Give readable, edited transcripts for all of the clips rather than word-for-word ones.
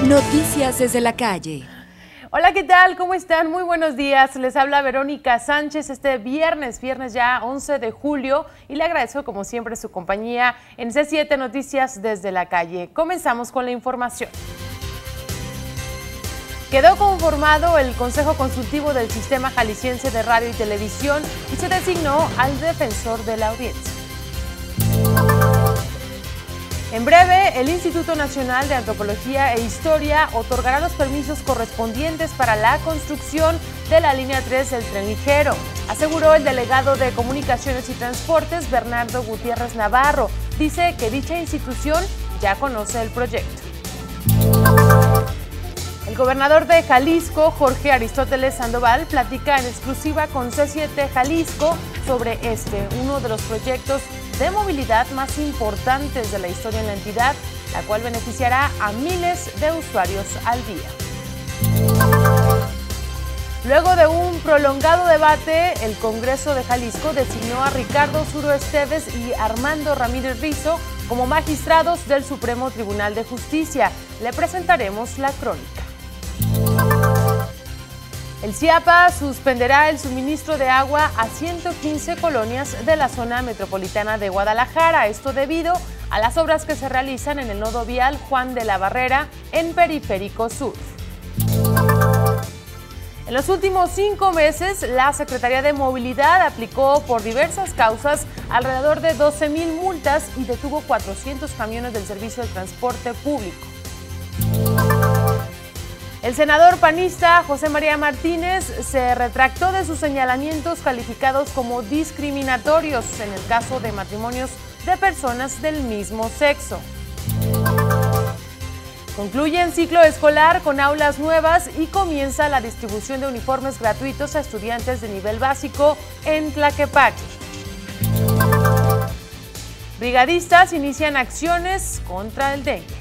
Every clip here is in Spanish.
Noticias desde la calle. Hola, ¿qué tal? ¿Cómo están? Muy buenos días. Les habla Verónica Sánchez este viernes ya 11 de julio y le agradezco como siempre su compañía en C7 Noticias desde la calle. Comenzamos con la información. Quedó conformado el Consejo Consultivo del Sistema Jalisciense de Radio y Televisión y se designó al defensor de la audiencia. En breve, el Instituto Nacional de Antropología e Historia otorgará los permisos correspondientes para la construcción de la línea 3 del tren ligero, aseguró el delegado de Comunicaciones y Transportes, Bernardo Gutiérrez Navarro. Dice que dicha institución ya conoce el proyecto. El gobernador de Jalisco, Jorge Aristóteles Sandoval, platica en exclusiva con C7 Jalisco sobre uno de los proyectos de movilidad más importantes de la historia en la entidad, la cual beneficiará a miles de usuarios al día. Luego de un prolongado debate, el Congreso de Jalisco designó a Ricardo Zuro Esteves y Armando Ramírez Rizo como magistrados del Supremo Tribunal de Justicia. Le presentaremos la crónica. El CIAPA suspenderá el suministro de agua a 115 colonias de la zona metropolitana de Guadalajara, esto debido a las obras que se realizan en el nodo vial Juan de la Barrera en Periférico Sur. En los últimos 5 meses, la Secretaría de Movilidad aplicó por diversas causas alrededor de 12,000 multas y detuvo 400 camiones del servicio de transporte público. El senador panista José María Martínez se retractó de sus señalamientos calificados como discriminatorios en el caso de matrimonios de personas del mismo sexo. Concluye el ciclo escolar con aulas nuevas y comienza la distribución de uniformes gratuitos a estudiantes de nivel básico en Tlaquepaque. Brigadistas inician acciones contra el dengue.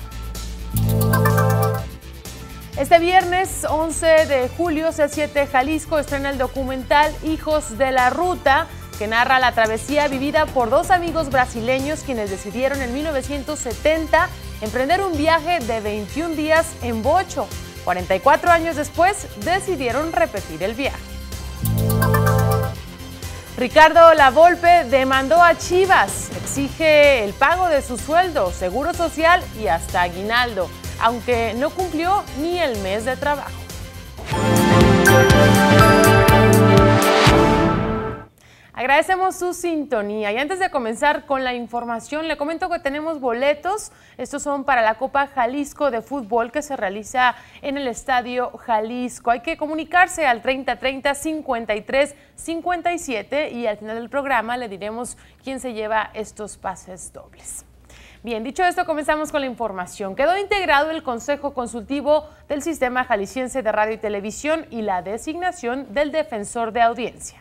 Este viernes 11 de julio, C7 Jalisco estrena el documental Hijos de la Ruta, que narra la travesía vivida por 2 amigos brasileños quienes decidieron en 1970 emprender un viaje de 21 días en bocho. 44 años después decidieron repetir el viaje. Ricardo Lavolpe demandó a Chivas, exige el pago de su sueldo, seguro social y hasta aguinaldo, aunque no cumplió ni el mes de trabajo. Agradecemos su sintonía y antes de comenzar con la información, le comento que tenemos boletos. Estos son para la Copa Jalisco de Fútbol que se realiza en el Estadio Jalisco. Hay que comunicarse al 3030 53 57 y al final del programa le diremos quién se lleva estos pases dobles. Bien, dicho esto, comenzamos con la información. Quedó integrado el Consejo Consultivo del Sistema Jalisciense de Radio y Televisión y la designación del defensor de audiencia.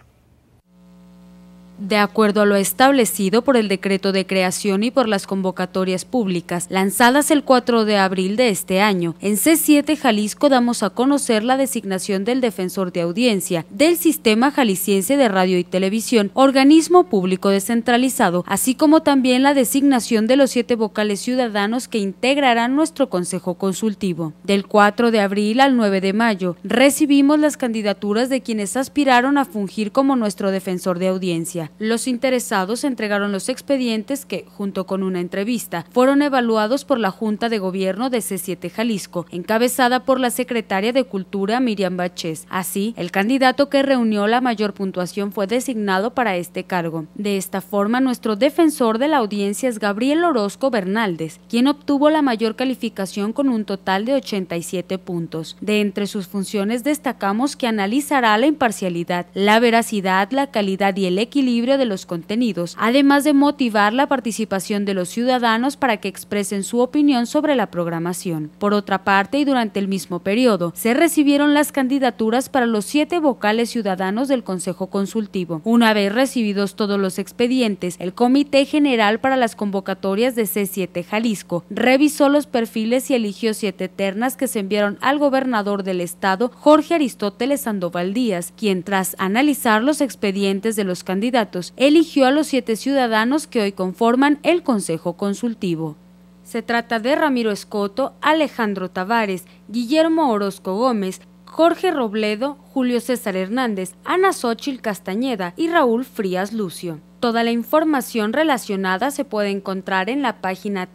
De acuerdo a lo establecido por el decreto de creación y por las convocatorias públicas lanzadas el 4 de abril de este año, en C7 Jalisco damos a conocer la designación del defensor de audiencia del Sistema Jalisciense de Radio y Televisión, organismo público descentralizado, así como también la designación de los 7 vocales ciudadanos que integrarán nuestro Consejo Consultivo. Del 4 de abril al 9 de mayo, recibimos las candidaturas de quienes aspiraron a fungir como nuestro defensor de audiencia. Los interesados entregaron los expedientes que, junto con una entrevista, fueron evaluados por la Junta de Gobierno de C7 Jalisco, encabezada por la secretaria de Cultura Miriam Bachés. Así, el candidato que reunió la mayor puntuación fue designado para este cargo. De esta forma, nuestro defensor de la audiencia es Gabriel Orozco Bernaldez, quien obtuvo la mayor calificación con un total de 87 puntos. De entre sus funciones destacamos que analizará la imparcialidad, la veracidad, la calidad y el equilibrio de los contenidos, además de motivar la participación de los ciudadanos para que expresen su opinión sobre la programación. Por otra parte, y durante el mismo periodo, se recibieron las candidaturas para los 7 vocales ciudadanos del Consejo Consultivo. Una vez recibidos todos los expedientes, el Comité General para las Convocatorias de C7 Jalisco revisó los perfiles y eligió 7 ternas que se enviaron al gobernador del estado, Jorge Aristóteles Sandoval Díaz, quien, tras analizar los expedientes de los candidatos, eligió a los 7 ciudadanos que hoy conforman el Consejo Consultivo. Se trata de Ramiro Escoto, Alejandro Tavares, Guillermo Orozco Gómez, Jorge Robledo, Julio César Hernández, Ana Xóchitl Castañeda y Raúl Frías Lucio. Toda la información relacionada se puede encontrar en la página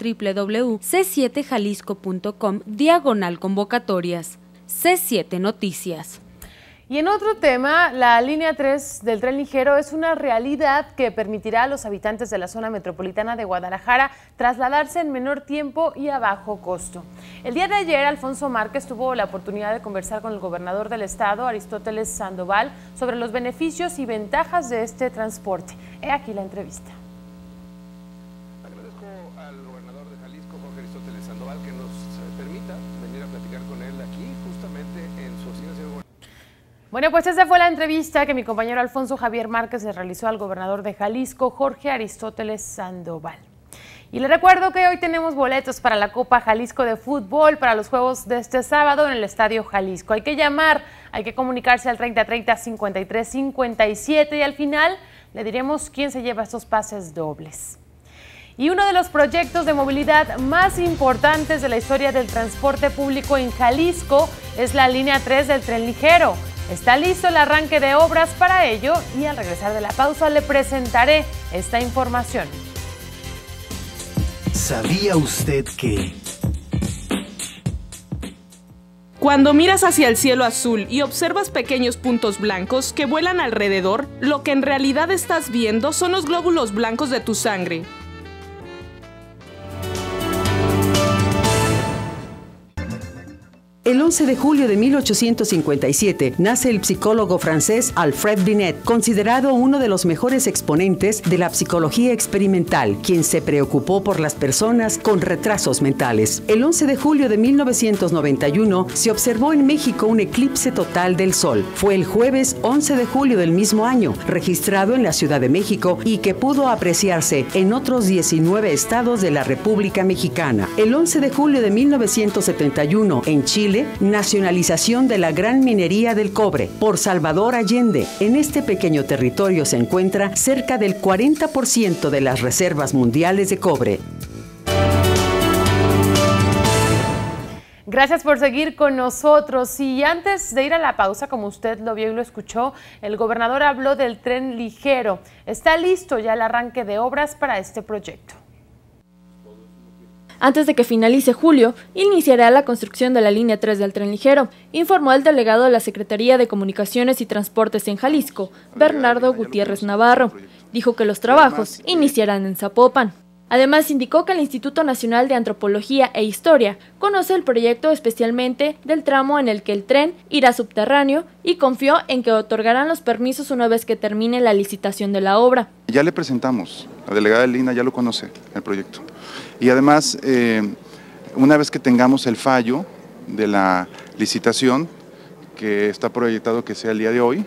www.c7jalisco.com/convocatorias. C7 Noticias. Y en otro tema, la línea 3 del tren ligero es una realidad que permitirá a los habitantes de la zona metropolitana de Guadalajara trasladarse en menor tiempo y a bajo costo. El día de ayer, Alfonso Márquez tuvo la oportunidad de conversar con el gobernador del estado, Aristóteles Sandoval, sobre los beneficios y ventajas de este transporte. He aquí la entrevista. Agradezco al gobernador de Jalisco, Jorge Aristóteles Sandoval, que nos permita venir a platicar con él aquí, justamente en su oficina. Bueno, pues esa fue la entrevista que mi compañero Alfonso Javier Márquez le realizó al gobernador de Jalisco, Jorge Aristóteles Sandoval. Y le recuerdo que hoy tenemos boletos para la Copa Jalisco de Fútbol para los juegos de este sábado en el Estadio Jalisco. Hay que llamar, hay que comunicarse al 3030-5357 y al final le diremos quién se lleva estos pases dobles. Y uno de los proyectos de movilidad más importantes de la historia del transporte público en Jalisco es la línea 3 del tren ligero. Está listo el arranque de obras para ello y al regresar de la pausa le presentaré esta información. ¿Sabía usted que? Cuando miras hacia el cielo azul y observas pequeños puntos blancos que vuelan alrededor, lo que en realidad estás viendo son los glóbulos blancos de tu sangre. El 11 de julio de 1857 nace el psicólogo francés Alfred Binet, considerado uno de los mejores exponentes de la psicología experimental, quien se preocupó por las personas con retrasos mentales. El 11 de julio de 1991 se observó en México un eclipse total del Sol. Fue el jueves 11 de julio del mismo año, registrado en la Ciudad de México y que pudo apreciarse en otros 19 estados de la República Mexicana. El 11 de julio de 1971 en Chile, nacionalización de la gran minería del cobre por Salvador Allende. En este pequeño territorio se encuentra cerca del 40% de las reservas mundiales de cobre. Gracias por seguir con nosotros. Y antes de ir a la pausa, como usted lo vio y lo escuchó, el gobernador habló del tren ligero. Está listo ya el arranque de obras para este proyecto. Antes de que finalice julio, iniciará la construcción de la línea 3 del tren ligero, informó el delegado de la Secretaría de Comunicaciones y Transportes en Jalisco, Bernardo Gutiérrez Navarro. Dijo que los trabajos iniciarán en Zapopan. Además, indicó que el Instituto Nacional de Antropología e Historia conoce el proyecto especialmente del tramo en el que el tren irá subterráneo y confió en que otorgarán los permisos una vez que termine la licitación de la obra. Ya le presentamos, la delegada Lina ya lo conoce, el proyecto. Y además, una vez que tengamos el fallo de la licitación, que está proyectado que sea el día de hoy,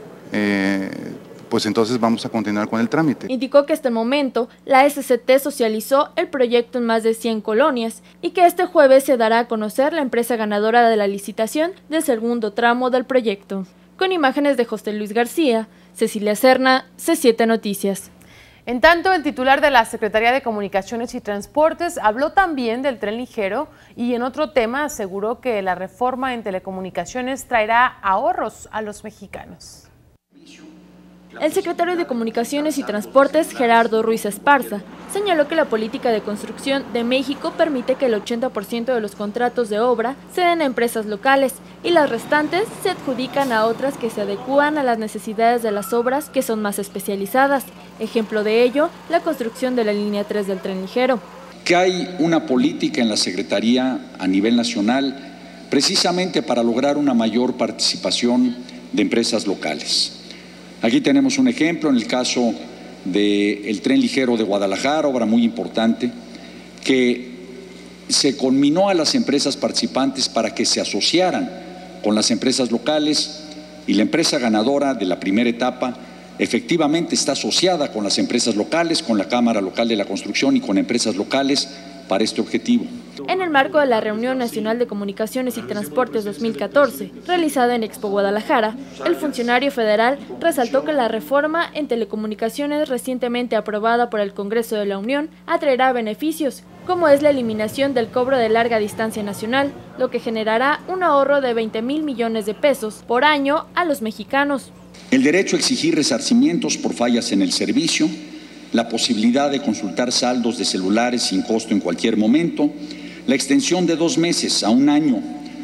pues entonces vamos a continuar con el trámite. Indicó que hasta el momento la SCT socializó el proyecto en más de 100 colonias y que este jueves se dará a conocer la empresa ganadora de la licitación del segundo tramo del proyecto. Con imágenes de José Luis García, Cecilia Serna, C7 Noticias. En tanto, el titular de la Secretaría de Comunicaciones y Transportes habló también del tren ligero y en otro tema aseguró que la reforma en telecomunicaciones traerá ahorros a los mexicanos. El secretario de Comunicaciones y Transportes, Gerardo Ruiz Esparza, señaló que la política de construcción de México permite que el 80% de los contratos de obra se den a empresas locales y las restantes se adjudican a otras que se adecúan a las necesidades de las obras que son más especializadas. Ejemplo de ello, la construcción de la línea 3 del tren ligero. Que hay una política en la Secretaría a nivel nacional precisamente para lograr una mayor participación de empresas locales. Aquí tenemos un ejemplo en el caso del tren ligero de Guadalajara, obra muy importante, que se conminó a las empresas participantes para que se asociaran con las empresas locales y la empresa ganadora de la primera etapa efectivamente está asociada con las empresas locales, con la Cámara Local de la Construcción y con empresas locales para este objetivo. En el marco de la Reunión Nacional de Comunicaciones y Transportes 2014, realizada en Expo Guadalajara, el funcionario federal resaltó que la reforma en telecomunicaciones recientemente aprobada por el Congreso de la Unión atraerá beneficios, como es la eliminación del cobro de larga distancia nacional, lo que generará un ahorro de 20,000 millones de pesos por año a los mexicanos. El derecho a exigir resarcimientos por fallas en el servicio, la posibilidad de consultar saldos de celulares sin costo en cualquier momento, la extensión de 2 meses a un año,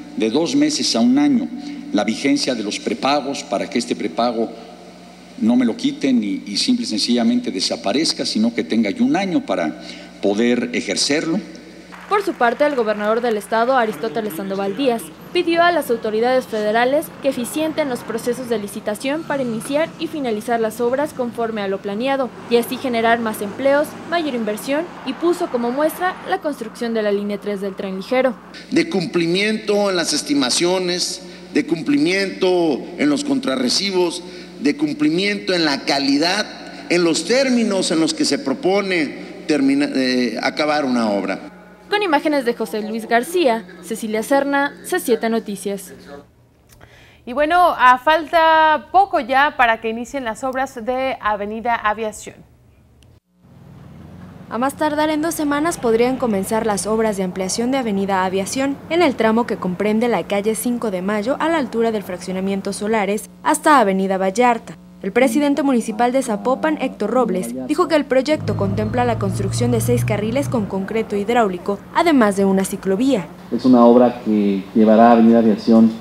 la vigencia de los prepagos para que este prepago no me lo quiten y simple y sencillamente desaparezca, sino que tenga yo un año para poder ejercerlo. Por su parte, el gobernador del estado, Aristóteles Sandoval Díaz, pidió a las autoridades federales que eficienten los procesos de licitación para iniciar y finalizar las obras conforme a lo planeado y así generar más empleos, mayor inversión, y puso como muestra la construcción de la línea 3 del tren ligero. De cumplimiento en las estimaciones, de cumplimiento en los contrarrecibos, de cumplimiento en la calidad, en los términos en los que se propone acabar una obra. Con imágenes de José Luis García, Cecilia Serna, C7 Noticias. Y bueno, falta poco ya para que inicien las obras de Avenida Aviación. A más tardar en 2 semanas podrían comenzar las obras de ampliación de Avenida Aviación en el tramo que comprende la calle 5 de Mayo a la altura del fraccionamiento Solares hasta Avenida Vallarta. El presidente municipal de Zapopan, Héctor Robles, dijo que el proyecto contempla la construcción de 6 carriles con concreto hidráulico, además de una ciclovía. Es una obra que llevará Avenida Aviación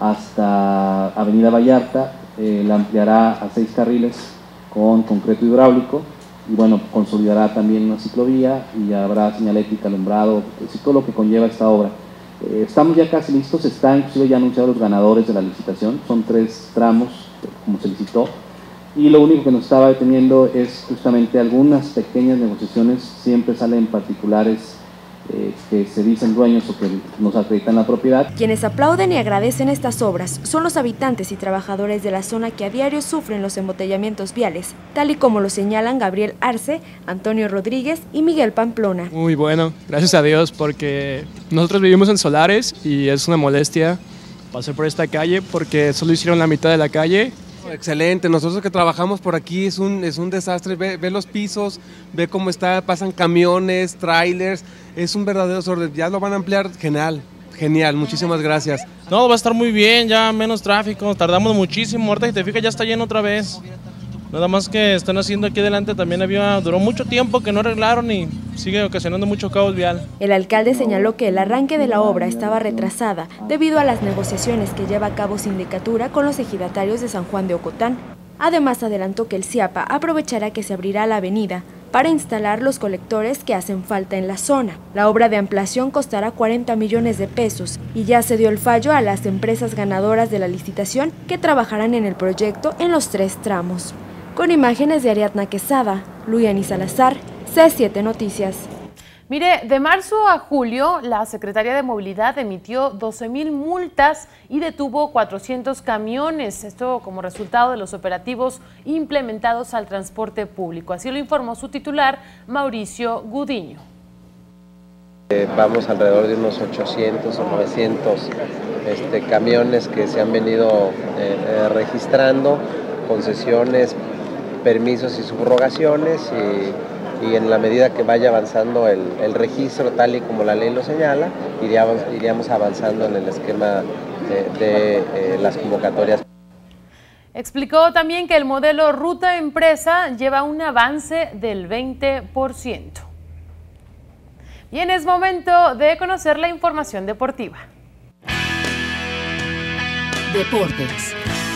hasta Avenida Vallarta, la ampliará a 6 carriles con concreto hidráulico y bueno, consolidará también una ciclovía y habrá señalética, alumbrado, todo lo que conlleva esta obra. Estamos ya casi listos, están inclusive ya anunciados los ganadores de la licitación, son 3 tramos como se licitó. Y lo único que nos estaba deteniendo es justamente algunas pequeñas negociaciones, siempre salen particulares que se dicen dueños o que nos acreditan la propiedad. Quienes aplauden y agradecen estas obras son los habitantes y trabajadores de la zona que a diario sufren los embotellamientos viales, tal y como lo señalan Gabriel Arce, Antonio Rodríguez y Miguel Pamplona. Muy bueno, gracias a Dios, porque nosotros vivimos en Solares y es una molestia pasar por esta calle porque solo hicieron la mitad de la calle. Excelente, nosotros que trabajamos por aquí es un desastre, ve los pisos, ve cómo está, pasan camiones, trailers, es un verdadero desorden, ya lo van a ampliar, genial, muchísimas gracias. No, va a estar muy bien, ya menos tráfico, tardamos muchísimo, ahorita si te fijas ya está lleno otra vez. Nada más que están haciendo aquí adelante también duró mucho tiempo que no arreglaron y sigue ocasionando mucho caos vial. El alcalde señaló que el arranque de la obra estaba retrasada debido a las negociaciones que lleva a cabo Sindicatura con los ejidatarios de San Juan de Ocotán. Además adelantó que el CIAPA aprovechará que se abrirá la avenida para instalar los colectores que hacen falta en la zona. La obra de ampliación costará 40 millones de pesos y ya se dio el fallo a las empresas ganadoras de la licitación que trabajarán en el proyecto en los 3 tramos. Con imágenes de Ariadna Quesada, Luiani Salazar, C7 Noticias. Mire, de marzo a julio, la Secretaría de Movilidad emitió 12,000 multas y detuvo 400 camiones. Esto como resultado de los operativos implementados al transporte público. Así lo informó su titular, Mauricio Gudiño. Vamos alrededor de unos 800 o 900 camiones que se han venido registrando, concesiones, permisos y subrogaciones y en la medida que vaya avanzando el registro tal y como la ley lo señala, iríamos avanzando en el esquema de las convocatorias. Explicó también que el modelo Ruta Empresa lleva un avance del 20%. Bien, es momento de conocer la información deportiva. Deportes.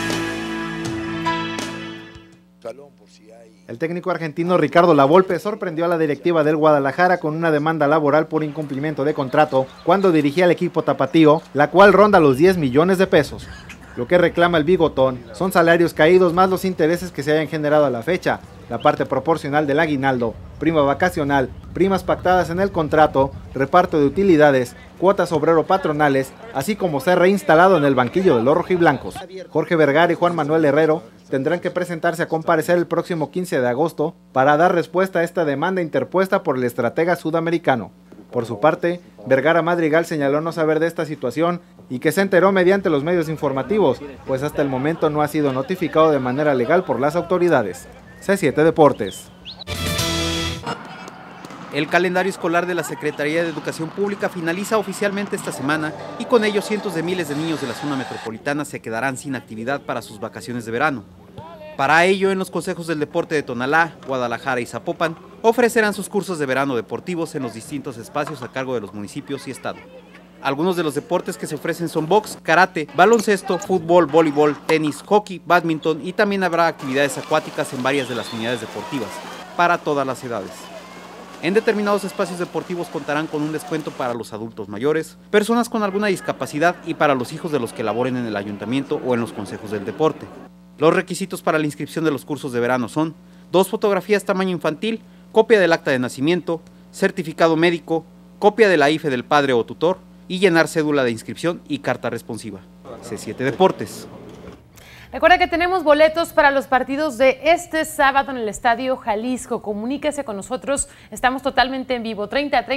El técnico argentino Ricardo Lavolpe sorprendió a la directiva del Guadalajara con una demanda laboral por incumplimiento de contrato cuando dirigía al equipo tapatío, la cual ronda los 10 millones de pesos. Lo que reclama el bigotón son salarios caídos más los intereses que se hayan generado a la fecha, la parte proporcional del aguinaldo, prima vacacional, primas pactadas en el contrato, reparto de utilidades, cuotas obrero-patronales, así como ser reinstalado en el banquillo de los rojiblancos. Jorge Vergara y Juan Manuel Herrero tendrán que presentarse a comparecer el próximo 15 de agosto para dar respuesta a esta demanda interpuesta por el estratega sudamericano. Por su parte, Vergara Madrigal señaló no saber de esta situación y que se enteró mediante los medios informativos, pues hasta el momento no ha sido notificado de manera legal por las autoridades. C7 Deportes. El calendario escolar de la Secretaría de Educación Pública finaliza oficialmente esta semana y con ello cientos de miles de niños de la zona metropolitana se quedarán sin actividad para sus vacaciones de verano. Para ello, en los consejos del deporte de Tonalá, Guadalajara y Zapopan, ofrecerán sus cursos de verano deportivos en los distintos espacios a cargo de los municipios y estado. Algunos de los deportes que se ofrecen son box, karate, baloncesto, fútbol, voleibol, tenis, hockey, bádminton y también habrá actividades acuáticas en varias de las unidades deportivas, para todas las edades. En determinados espacios deportivos contarán con un descuento para los adultos mayores, personas con alguna discapacidad y para los hijos de los que laboren en el ayuntamiento o en los consejos del deporte. Los requisitos para la inscripción de los cursos de verano son 2 fotografías tamaño infantil, copia del acta de nacimiento, certificado médico, copia de la IFE del padre o tutor y llenar cédula de inscripción y carta responsiva. C7 Deportes. Recuerda que tenemos boletos para los partidos de este sábado en el Estadio Jalisco. Comuníquese con nosotros, estamos totalmente en vivo,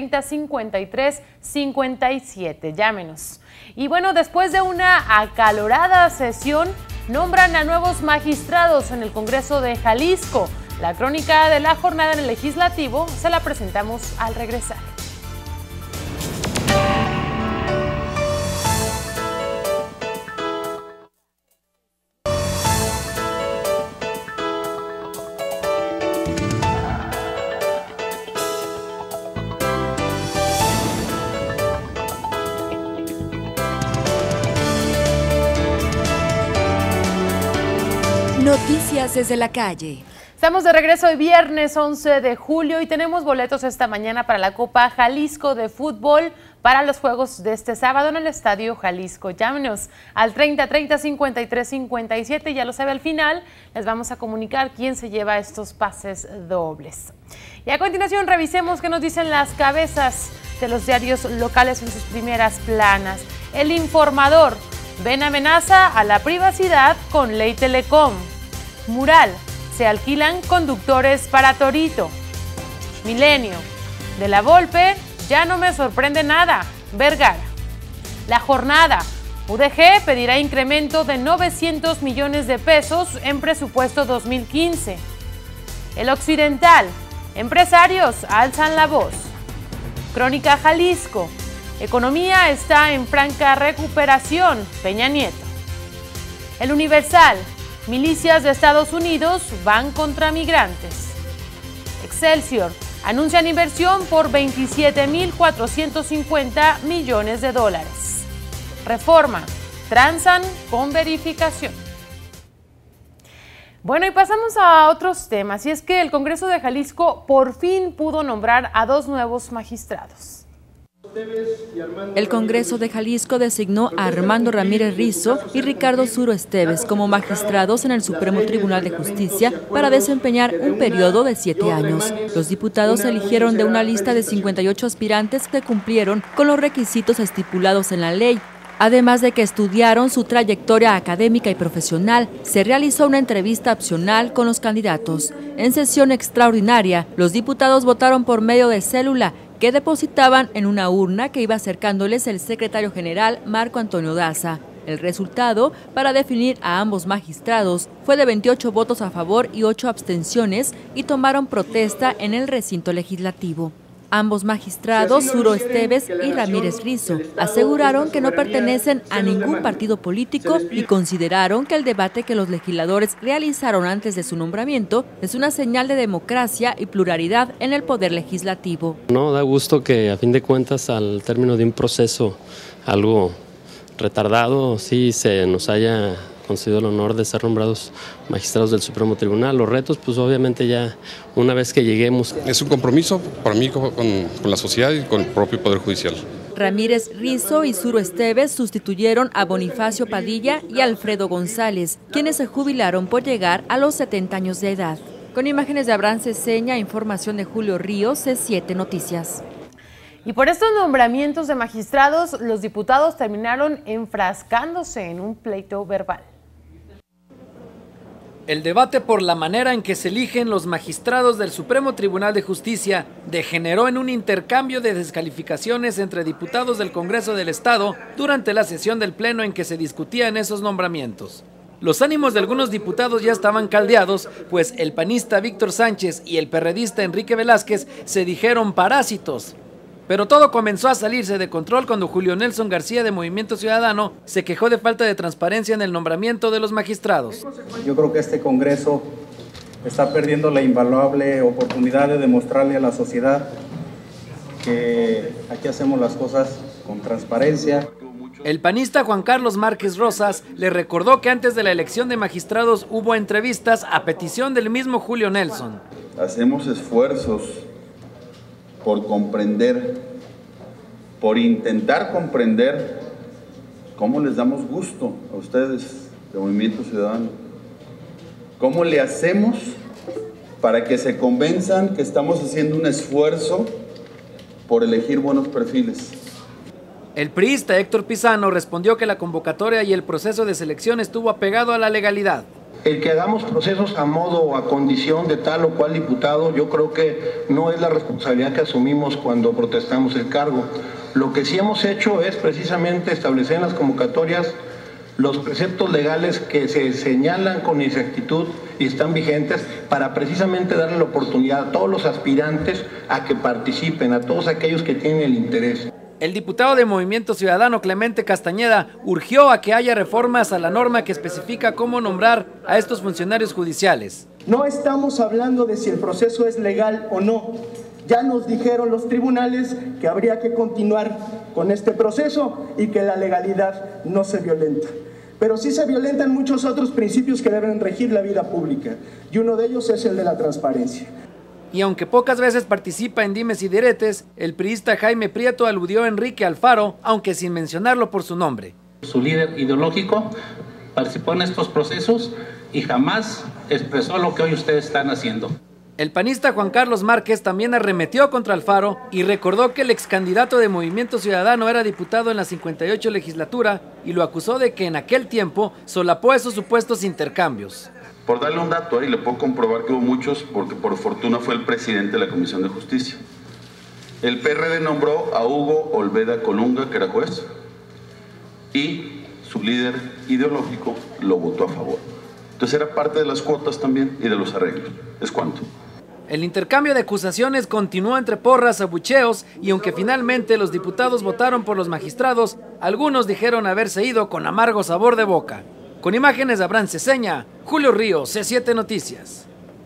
3030-5357, llámenos. Y bueno, después de una acalorada sesión, nombran a nuevos magistrados en el Congreso de Jalisco. La crónica de la jornada en el Legislativo se la presentamos al regresar. Noticias desde la calle. Estamos de regreso hoy viernes 11 de julio y tenemos boletos esta mañana para la Copa Jalisco de Fútbol para los juegos de este sábado en el Estadio Jalisco. Llámenos al 3030-5357, ya lo sabe, al final les vamos a comunicar quién se lleva estos pases dobles. Y a continuación revisemos qué nos dicen las cabezas de los diarios locales en sus primeras planas. El Informador: ven amenaza a la privacidad con Ley Telecom. Mural: se alquilan conductores para Torito. Milenio: de la Volpe ya no me sorprende nada. Vergara. La Jornada: UDG pedirá incremento de 900 millones de pesos en presupuesto 2015. El Occidental: empresarios alzan la voz. Crónica Jalisco: economía está en franca recuperación. Peña Nieto. El Universal: milicias de Estados Unidos van contra migrantes. Excelsior: anuncian inversión por 27.450 millones de dólares. Reforma: transan con verificación. Bueno, y pasamos a otros temas, y es que el Congreso de Jalisco por fin pudo nombrar a 2 nuevos magistrados. El Congreso de Jalisco designó a Armando Ramírez Rizo y Ricardo Zuro Esteves como magistrados en el Supremo Tribunal de Justicia para desempeñar un periodo de 7 años. Los diputados eligieron de una lista de 58 aspirantes que cumplieron con los requisitos estipulados en la ley. Además de que estudiaron su trayectoria académica y profesional, se realizó una entrevista opcional con los candidatos. En sesión extraordinaria, los diputados votaron por medio de célula, que depositaban en una urna que iba acercándoles el secretario general Marco Antonio Daza. El resultado, para definir a ambos magistrados, fue de 28 votos a favor y 8 abstenciones, y tomaron protesta en el recinto legislativo. Ambos magistrados, Zuro Esteves y Ramírez Rizo, aseguraron que no pertenecen a ningún partido político y consideraron que el debate que los legisladores realizaron antes de su nombramiento es una señal de democracia y pluralidad en el poder legislativo. No, da gusto que a fin de cuentas, al término de un proceso algo retardado, sí se nos haya concedido el honor de ser nombrados magistrados del Supremo Tribunal. Los retos, pues obviamente ya una vez que lleguemos. Es un compromiso para mí con la sociedad y con el propio Poder Judicial. Ramírez Rizo y Zuro Esteves sustituyeron a Bonifacio Padilla y Alfredo González, quienes se jubilaron por llegar a los 70 años de edad. Con imágenes de Abraham Ceseña, información de Julio Ríos, C7 Noticias. Y por estos nombramientos de magistrados, los diputados terminaron enfrascándose en un pleito verbal. El debate por la manera en que se eligen los magistrados del Supremo Tribunal de Justicia degeneró en un intercambio de descalificaciones entre diputados del Congreso del Estado durante la sesión del Pleno en que se discutían esos nombramientos. Los ánimos de algunos diputados ya estaban caldeados, pues el panista Víctor Sánchez y el perredista Enrique Velázquez se dijeron parásitos. Pero todo comenzó a salirse de control cuando Julio Nelson García de Movimiento Ciudadano se quejó de falta de transparencia en el nombramiento de los magistrados. Yo creo que este Congreso está perdiendo la invaluable oportunidad de demostrarle a la sociedad que aquí hacemos las cosas con transparencia. El panista Juan Carlos Márquez Rosas le recordó que antes de la elección de magistrados hubo entrevistas a petición del mismo Julio Nelson. Hacemos esfuerzos por comprender, por intentar comprender cómo les damos gusto a ustedes de Movimiento Ciudadano. ¿Cómo le hacemos para que se convenzan que estamos haciendo un esfuerzo por elegir buenos perfiles? El priista Héctor Pizano respondió que la convocatoria y el proceso de selección estuvo apegado a la legalidad. El que hagamos procesos a modo o a condición de tal o cual diputado, yo creo que no es la responsabilidad que asumimos cuando protestamos el cargo. Lo que sí hemos hecho es precisamente establecer en las convocatorias los preceptos legales que se señalan con exactitud y están vigentes para precisamente darle la oportunidad a todos los aspirantes a que participen, a todos aquellos que tienen el interés. El diputado de Movimiento Ciudadano Clemente Castañeda urgió a que haya reformas a la norma que especifica cómo nombrar a estos funcionarios judiciales. No estamos hablando de si el proceso es legal o no. Ya nos dijeron los tribunales que habría que continuar con este proceso y que la legalidad no se violenta. Pero sí se violentan muchos otros principios que deben regir la vida pública, y uno de ellos es el de la transparencia. Y aunque pocas veces participa en dimes y diretes, el priista Jaime Prieto aludió a Enrique Alfaro, aunque sin mencionarlo por su nombre. Su líder ideológico participó en estos procesos y jamás expresó lo que hoy ustedes están haciendo. El panista Juan Carlos Márquez también arremetió contra Alfaro y recordó que el ex candidato de Movimiento Ciudadano era diputado en la 58 legislatura y lo acusó de que en aquel tiempo solapó esos supuestos intercambios. Por darle un dato, ahí le puedo comprobar que hubo muchos, porque por fortuna fue el presidente de la Comisión de Justicia. El PRD nombró a Hugo Olveda Colunga, que era juez, y su líder ideológico lo votó a favor. Entonces era parte de las cuotas también y de los arreglos. ¿Es cuánto? El intercambio de acusaciones continuó entre porras, abucheos, y aunque finalmente los diputados votaron por los magistrados, algunos dijeron haberse ido con amargo sabor de boca. Con imágenes de Abraham Ceseña, Julio Ríos, C7 Noticias.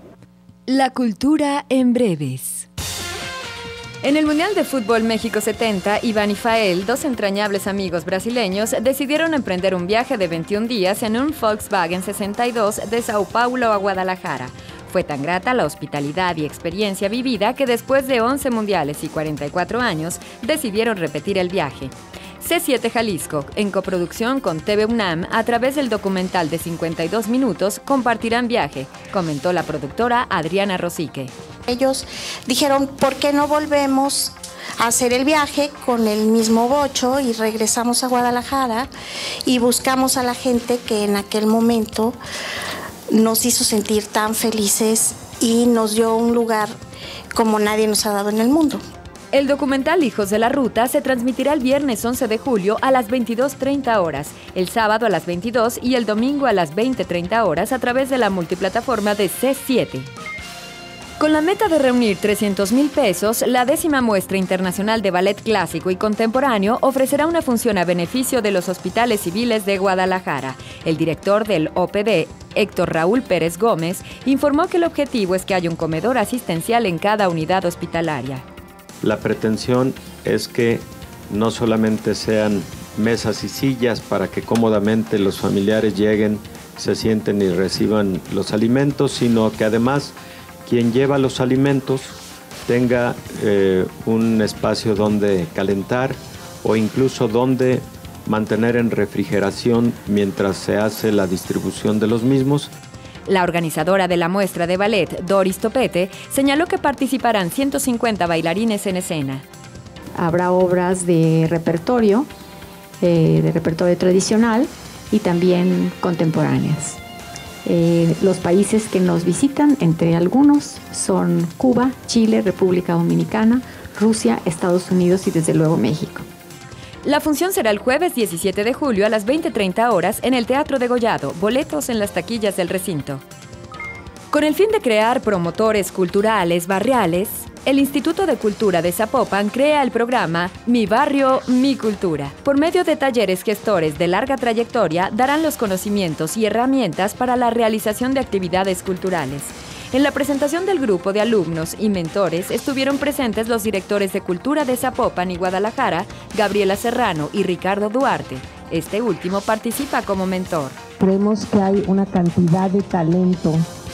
La cultura en breves. En el Mundial de Fútbol México 70, Iván y Fael, dos entrañables amigos brasileños, decidieron emprender un viaje de 21 días en un Volkswagen 62 de Sao Paulo a Guadalajara. Fue tan grata la hospitalidad y experiencia vivida que después de 11 mundiales y 44 años, decidieron repetir el viaje. C7 Jalisco, en coproducción con TV UNAM, a través del documental de 52 minutos, compartirán viaje, comentó la productora Adriana Rosique. Ellos dijeron, ¿por qué no volvemos a hacer el viaje con el mismo bocho y regresamos a Guadalajara y buscamos a la gente que en aquel momento nos hizo sentir tan felices y nos dio un lugar como nadie nos ha dado en el mundo? El documental Hijos de la Ruta se transmitirá el viernes 11 de julio a las 22:30 horas, el sábado a las 22 y el domingo a las 20:30 horas a través de la multiplataforma de C7. Con la meta de reunir 300,000 pesos, la 10ª Muestra Internacional de Ballet Clásico y Contemporáneo ofrecerá una función a beneficio de los hospitales civiles de Guadalajara. El director del OPD, Héctor Raúl Pérez Gómez, informó que el objetivo es que haya un comedor asistencial en cada unidad hospitalaria. La pretensión es que no solamente sean mesas y sillas para que cómodamente los familiares lleguen, se sienten y reciban los alimentos, sino que además quien lleva los alimentos tenga un espacio donde calentar o incluso donde mantener en refrigeración mientras se hace la distribución de los mismos. La organizadora de la muestra de ballet, Doris Topete, señaló que participarán 150 bailarines en escena. Habrá obras de repertorio tradicional y también contemporáneas. Los países que nos visitan, entre algunos, son Cuba, Chile, República Dominicana, Rusia, Estados Unidos y desde luego México. La función será el jueves 17 de julio a las 20:30 horas en el Teatro Degollado. Boletos en las taquillas del recinto. Con el fin de crear promotores culturales barriales, el Instituto de Cultura de Zapopan crea el programa Mi Barrio, Mi Cultura. Por medio de talleres gestores de larga trayectoria, darán los conocimientos y herramientas para la realización de actividades culturales. En la presentación del grupo de alumnos y mentores estuvieron presentes los directores de Cultura de Zapopan y Guadalajara, Gabriela Serrano y Ricardo Duarte. Este último participa como mentor. Creemos que hay una cantidad de talento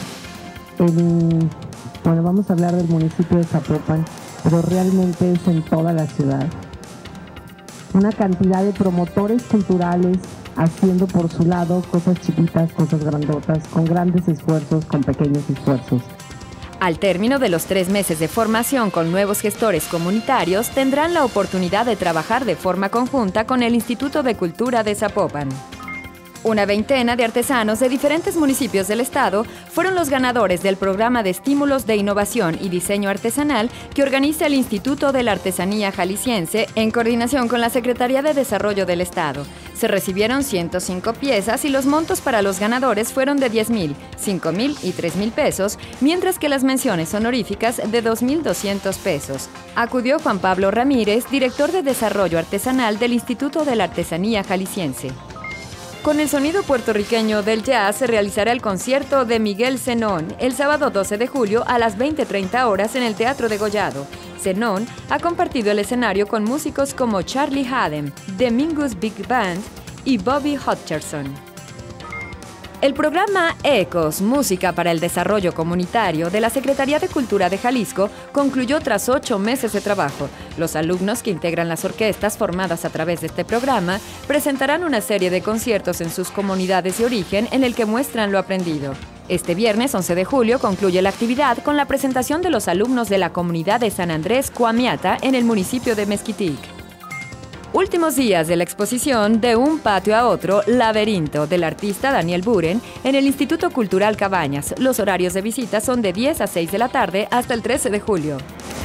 bueno, vamos a hablar del municipio de Zapopan, pero realmente es en toda la ciudad. Una cantidad de promotores culturales haciendo por su lado cosas chiquitas, cosas grandotas, con grandes esfuerzos, con pequeños esfuerzos. Al término de los 3 meses de formación con nuevos gestores comunitarios, tendrán la oportunidad de trabajar de forma conjunta con el Instituto de Cultura de Zapopan. Una veintena de artesanos de diferentes municipios del estado fueron los ganadores del programa de estímulos de innovación y diseño artesanal que organiza el Instituto de la Artesanía Jalisciense en coordinación con la Secretaría de Desarrollo del Estado. Se recibieron 105 piezas y los montos para los ganadores fueron de 10,000, 5,000 y 3,000 pesos, mientras que las menciones honoríficas de 2,200 pesos. Acudió Juan Pablo Ramírez, director de Desarrollo Artesanal del Instituto de la Artesanía Jalisciense. Con el sonido puertorriqueño del jazz se realizará el concierto de Miguel Zenón el sábado 12 de julio a las 20:30 horas en el Teatro Degollado. Zenón ha compartido el escenario con músicos como Charlie Haddam, The Mingus Big Band y Bobby Hutcherson. El programa ECOS, Música para el Desarrollo Comunitario de la Secretaría de Cultura de Jalisco, concluyó tras 8 meses de trabajo. Los alumnos que integran las orquestas formadas a través de este programa presentarán una serie de conciertos en sus comunidades de origen en el que muestran lo aprendido. Este viernes 11 de julio concluye la actividad con la presentación de los alumnos de la comunidad de San Andrés Coamiata en el municipio de Mezquitic. Últimos días de la exposición De un patio a otro, Laberinto, del artista Daniel Buren, en el Instituto Cultural Cabañas. Los horarios de visita son de 10 a 6 de la tarde hasta el 13 de julio.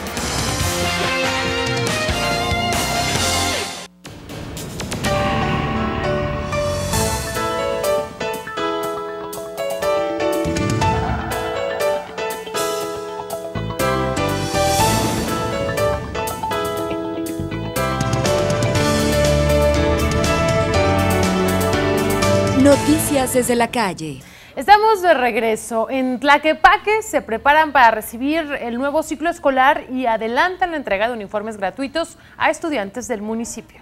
Noticias desde la calle. Estamos de regreso. En Tlaquepaque se preparan para recibir el nuevo ciclo escolar y adelantan la entrega de uniformes gratuitos a estudiantes del municipio.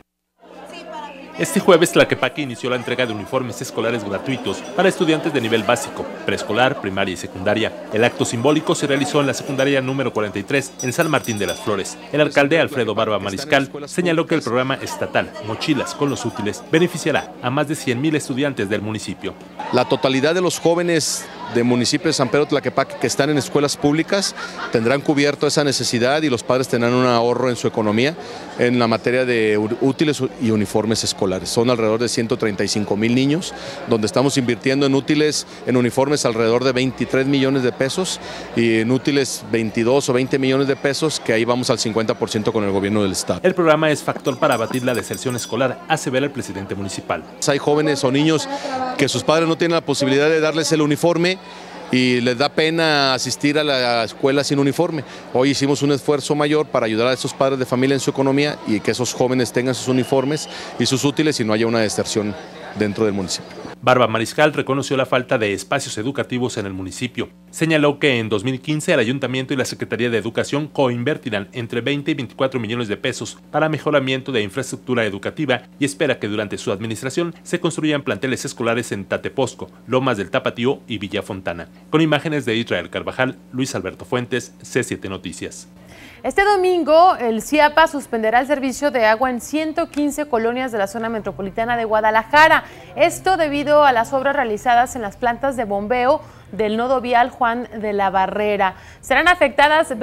Este jueves, Tlaquepaque inició la entrega de uniformes escolares gratuitos para estudiantes de nivel básico, preescolar, primaria y secundaria. El acto simbólico se realizó en la secundaria número 43 en San Martín de las Flores. El alcalde Alfredo Barba Mariscal señaló que el programa estatal Mochilas con los Útiles beneficiará a más de 100,000 estudiantes del municipio. La totalidad de los jóvenes del municipio de San Pedro Tlaquepaque que están en escuelas públicas tendrán cubierto esa necesidad y los padres tendrán un ahorro en su economía en la materia de útiles y uniformes escolares. Son alrededor de 135,000 niños, donde estamos invirtiendo en útiles, en uniformes alrededor de 23 millones de pesos y en útiles 22 o 20 millones de pesos, que ahí vamos al 50% con el gobierno del estado. El programa es factor para abatir la deserción escolar, asevera el presidente municipal. Hay jóvenes o niños que sus padres no tienen la posibilidad de darles el uniforme y les da pena asistir a la escuela sin uniforme. Hoy hicimos un esfuerzo mayor para ayudar a esos padres de familia en su economía y que esos jóvenes tengan sus uniformes y sus útiles y no haya una deserción dentro del municipio. Barba Mariscal reconoció la falta de espacios educativos en el municipio. Señaló que en 2015 el Ayuntamiento y la Secretaría de Educación coinvertirán entre 20 y 24 millones de pesos para mejoramiento de infraestructura educativa y espera que durante su administración se construyan planteles escolares en Tateposco, Lomas del Tapatío y Villa Fontana. Con imágenes de Israel Carvajal, Luis Alberto Fuentes, C7 Noticias. Este domingo, el CIAPA suspenderá el servicio de agua en 115 colonias de la zona metropolitana de Guadalajara. Esto debido a las obras realizadas en las plantas de bombeo del nodo vial Juan de la Barrera. Serán afectadas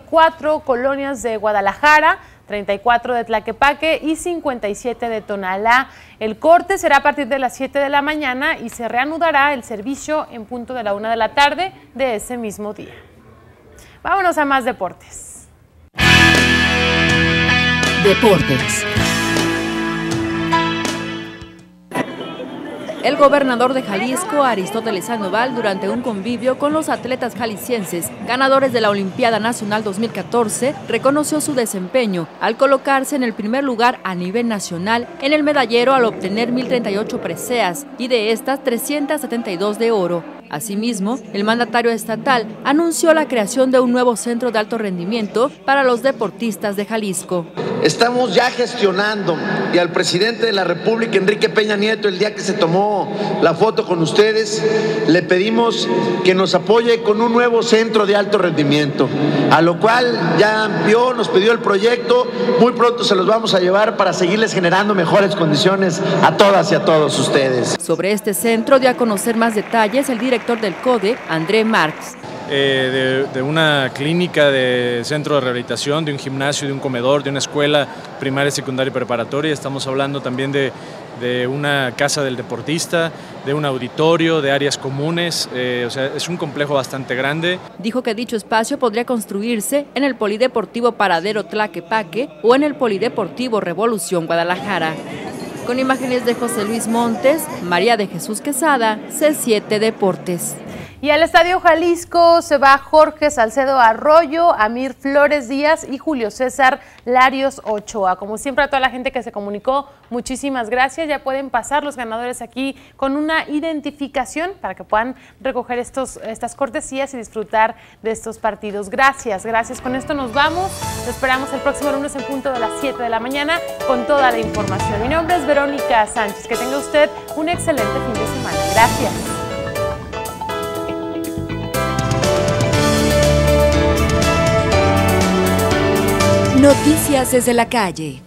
24 colonias de Guadalajara, 34 de Tlaquepaque y 57 de Tonalá. El corte será a partir de las 7 de la mañana y se reanudará el servicio en punto de la 1 de la tarde de ese mismo día. Vámonos a más deportes. Deportes. El gobernador de Jalisco, Aristóteles Sandoval, durante un convivio con los atletas jaliscienses, ganadores de la Olimpiada Nacional 2014, reconoció su desempeño al colocarse en el primer lugar a nivel nacional en el medallero al obtener 1,038 preseas y de estas 372 de oro. Asimismo, el mandatario estatal anunció la creación de un nuevo centro de alto rendimiento para los deportistas de Jalisco. Estamos ya gestionando, y al presidente de la República, Enrique Peña Nieto, el día que se tomó la foto con ustedes, le pedimos que nos apoye con un nuevo centro de alto rendimiento, a lo cual ya nos pidió el proyecto, muy pronto se los vamos a llevar para seguirles generando mejores condiciones a todas y a todos ustedes. Sobre este centro dio a conocer más detalles el director del CODE, André Marx. De una clínica, de centro de rehabilitación, de un gimnasio, de un comedor, de una escuela primaria, secundaria y preparatoria. Estamos hablando también de una casa del deportista, de un auditorio, de áreas comunes, o sea, es un complejo bastante grande. Dijo que dicho espacio podría construirse en el Polideportivo Paradero Tlaquepaque o en el Polideportivo Revolución Guadalajara. Con imágenes de José Luis Montes, María de Jesús Quesada, C7 Deportes. Y al Estadio Jalisco se va Jorge Salcedo Arroyo, Amir Flores Díaz y Julio César Larios Ochoa. Como siempre, a toda la gente que se comunicó, muchísimas gracias. Ya pueden pasar los ganadores aquí con una identificación para que puedan recoger estas cortesías y disfrutar de estos partidos. Gracias. Con esto nos vamos. Lo esperamos el próximo lunes en punto de las 7 de la mañana con toda la información. Mi nombre es Verónica Sánchez. Que tenga usted un excelente fin de semana. Gracias. Noticias desde la calle.